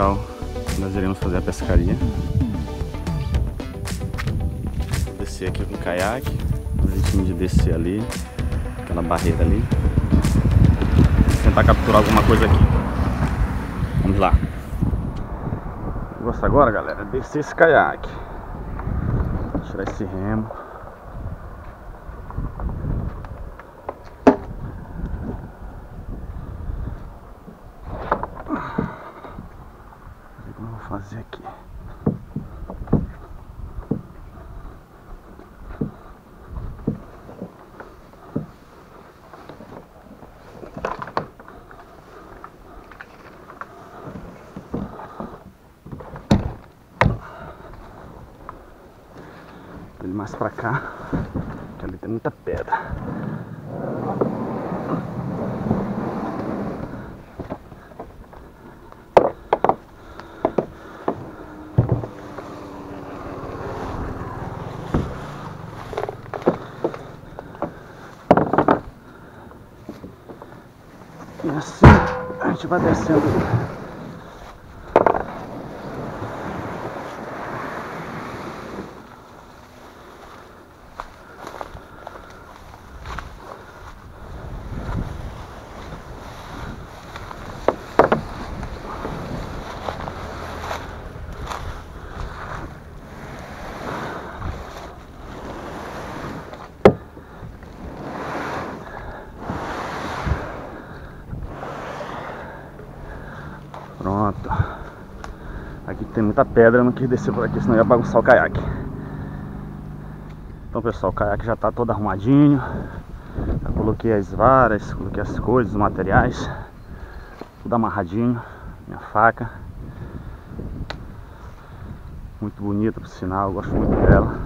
local que nós iremos fazer a pescaria. Vou descer aqui com o caiaque, a gente de descer ali, aquela barreira ali. Vou tentar capturar alguma coisa aqui. Vamos lá. O negócio agora, galera, é descer esse caiaque, tirar esse remo. O que eu vou fazer aqui? Ele mais pra cá, que ali tem muita pedra. E assim a gente vai descendo. Pronto. Aqui tem muita pedra, eu não quis descer por aqui, senão ia bagunçar o caiaque. Então, pessoal, o caiaque já tá todo arrumadinho. Já coloquei as varas, coloquei as coisas, os materiais, tudo amarradinho. Minha faca, muito bonita, por sinal, eu gosto muito dela.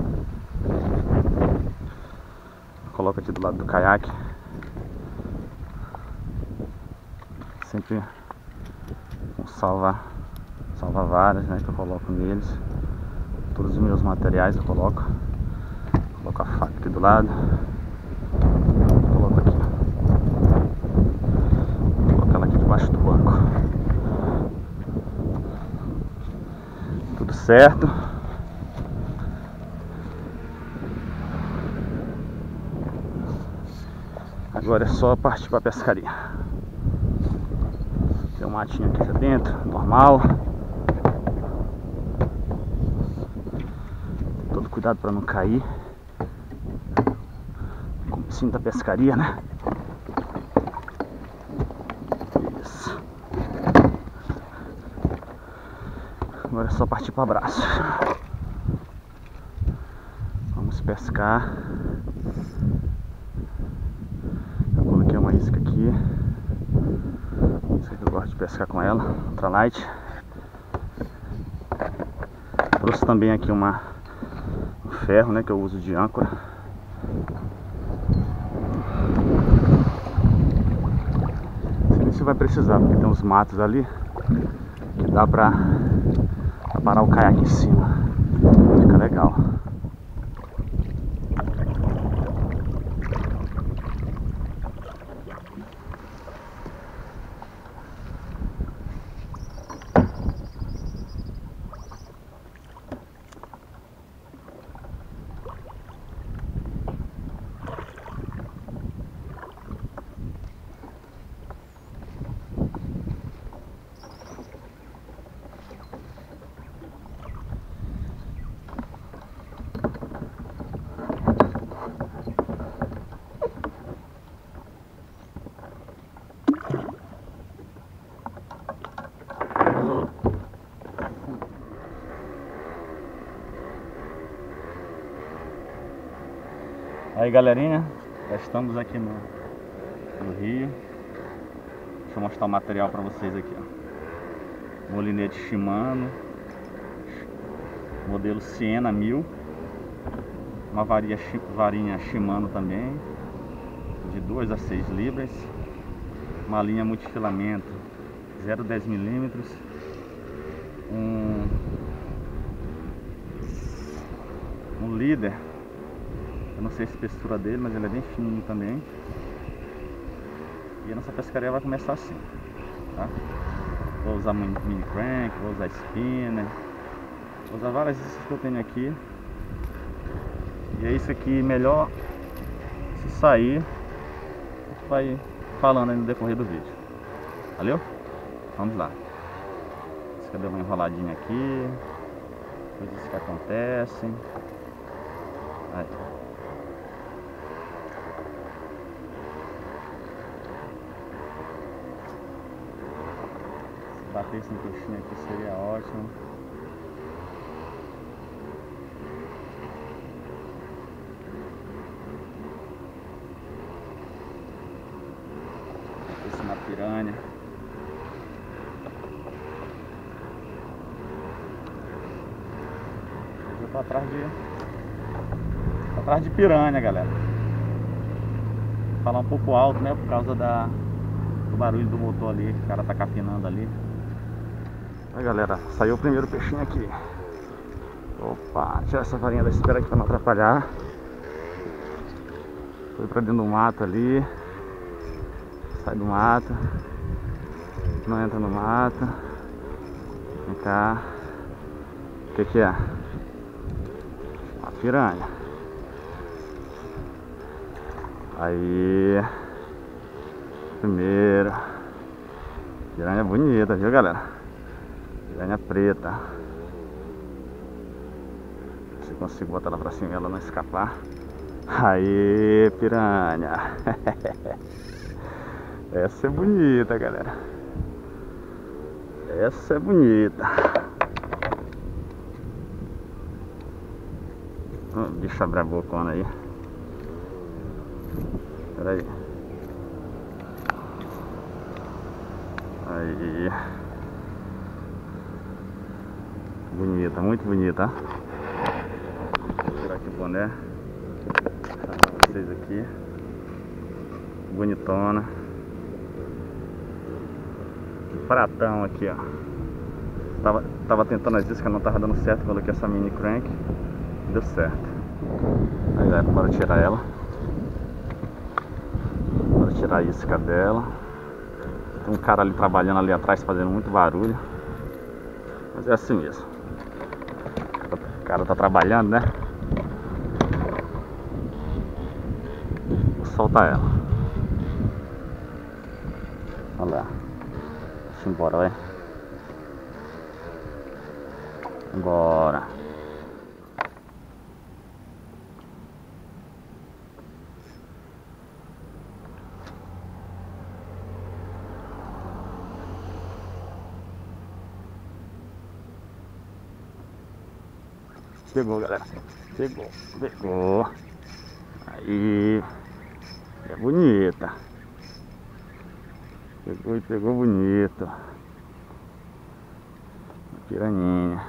Coloco aqui do lado do caiaque. Sempre com salva-varas, né, que eu coloco neles. Todos os meus materiais eu coloco. Coloco a faca aqui do lado. Coloco aqui. Vou colocar ela aqui debaixo do banco. Tudo certo. Agora é só partir para a pescaria. Tem um matinho aqui já dentro, normal. Todo cuidado para não cair. Comecinho da pescaria, né? Isso. Agora é só partir para o abraço. Vamos pescar. Eu coloquei uma isca aqui. Eu gosto de pescar com ela, ultralight. Trouxe também aqui um ferro, né, que eu uso de âncora. Não sei nem se vai precisar, porque tem uns matos ali que dá pra parar o caiaque em cima. Fica legal. Aí, galerinha, já estamos aqui no rio. Deixa eu mostrar o material para vocês aqui, ó. Molinete Shimano, modelo Siena 1000. Uma varinha Shimano também, de 2 a 6 libras. Uma linha multifilamento 0,10 mm. Um líder. Eu não sei a espessura dele, mas ele é bem fininho também. E a nossa pescaria vai começar assim, tá? Vou usar mini crank, vou usar spinner, vou usar várias iscas que eu tenho aqui. E é isso aqui, melhor se sair, a gente vai falando aí no decorrer do vídeo. Valeu? Vamos lá. Isso deu uma enroladinha aqui, coisas que acontecem. Aí. Se batesse no peixinho aqui seria ótimo. Batesse na piranha. Eu tô atrás de piranha, galera. Vou falar um pouco alto, né? Por causa do barulho do motor ali, que o cara tá capinando ali. Aí, galera, saiu o primeiro peixinho aqui. Opa, tira essa varinha da espera aqui pra não atrapalhar. Foi pra dentro do mato ali. Sai do mato. Não entra no mato. Vem cá. O que é? Uma piranha. Aí. Primeiro. Piranha bonita, viu, galera? Piranha preta. Se consigo botar ela pra cima e ela não escapar. Aí, piranha. Essa é bonita, galera. Essa é bonita. Deixa eu abrir a bocona aí. Pera aí. Aí. Bonita, muito bonita. Vou tirar aqui o boné. Vou mostrar pra vocês aqui. Bonitona. Pratão aqui, ó. Tava tentando as iscas, não tava dando certo. Coloquei essa mini crank. Deu certo. Aí, galera, bora tirar ela. Bora tirar a isca dela. Tem um cara ali trabalhando ali atrás, fazendo muito barulho. Mas é assim mesmo. O cara tá trabalhando, né? Vou soltar ela. Olha lá. Deixa eu ir embora, vai. Bora. Pegou, galera. Pegou. Aí. É bonita. Pegou e pegou bonito. Uma piraninha.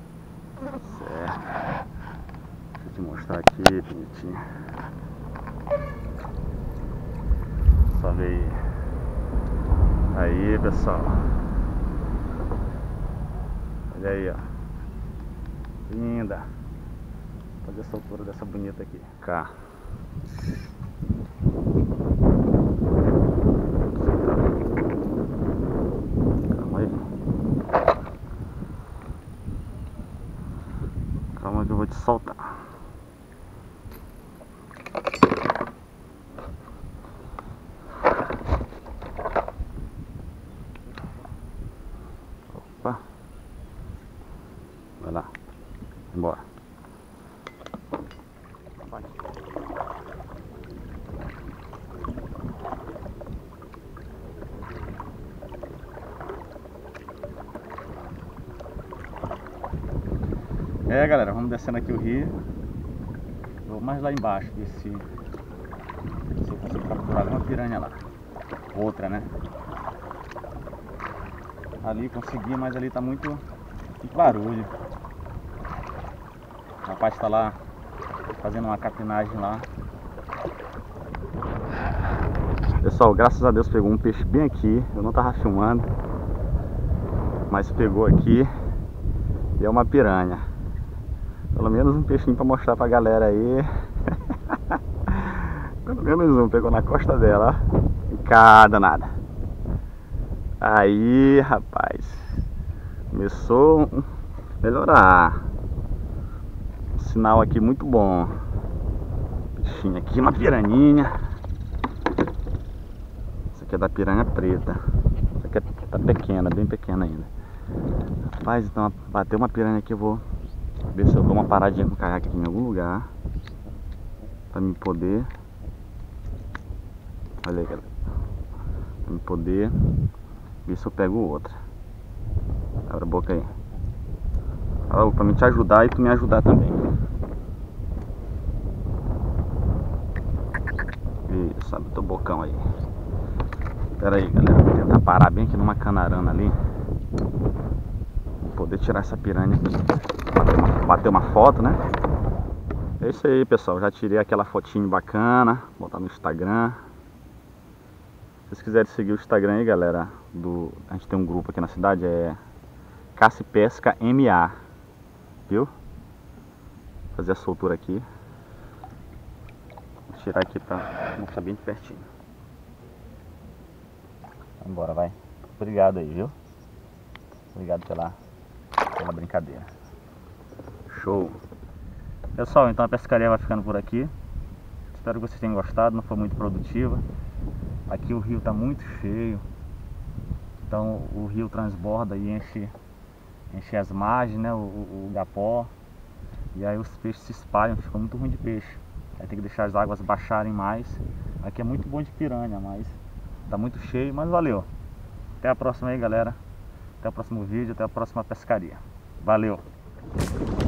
Certo. Deixa eu te mostrar aqui, bonitinho. Só ver aí, pessoal. Olha aí, ó. Linda. Vou fazer essa altura dessa bonita aqui. Cá. Calma aí. Calma que eu vou te soltar. Opa. Vai lá. Embora. Vai. Galera, vamos descendo aqui o rio. Vou mais lá embaixo, ver se eu consigo capturar uma piranha lá. Outra, né? Ali consegui, mas ali tá muito barulho. O rapaz tá lá fazendo uma capinagem lá. Pessoal, graças a Deus pegou um peixe bem aqui. Eu não tava filmando, mas pegou aqui. E é uma piranha. Pelo menos um peixinho pra mostrar pra galera aí. Pelo menos um, pegou na costa dela, ó. Cada nada. Aí, rapaz, começou a melhorar. Sinal aqui muito bom. Bichinho aqui, uma piraninha. Essa aqui é da piranha preta. Essa aqui tá pequena, bem pequena ainda. Rapaz, então bateu uma piranha aqui, eu vou ver se eu dou uma paradinha com o caiaque aqui em algum lugar pra me poder. Olha aí, galera. Pra me poder ver se eu pego outra. Abre a boca aí. Fala pra mim te ajudar e tu me ajudar também. Isso, abre o teu bocão aí. Pera aí, galera. Vou tentar parar bem aqui numa canarana ali. Vou poder tirar essa piranha aqui. Bater uma foto, né? É isso aí, pessoal. Já tirei aquela fotinho bacana. Vou botar no Instagram. Se vocês quiserem seguir o Instagram aí, galera, a gente tem um grupo aqui na cidade, é Caça e Pesca MA, viu? Vou fazer a soltura aqui. Vou tirar aqui pra mostrar bem de pertinho. Vambora, vai. Obrigado aí, viu? Obrigado pela brincadeira. Show! Pessoal, então a pescaria vai ficando por aqui. Espero que vocês tenham gostado, não foi muito produtiva. Aqui o rio está muito cheio, então o rio transborda e enche as margens, né, o gapó, e aí os peixes se espalham, fica muito ruim de peixe. Aí tem que deixar as águas baixarem mais. Aqui é muito bom de piranha, mas está muito cheio, mas valeu. Até a próxima aí, galera. Até o próximo vídeo, até a próxima pescaria. Valeu!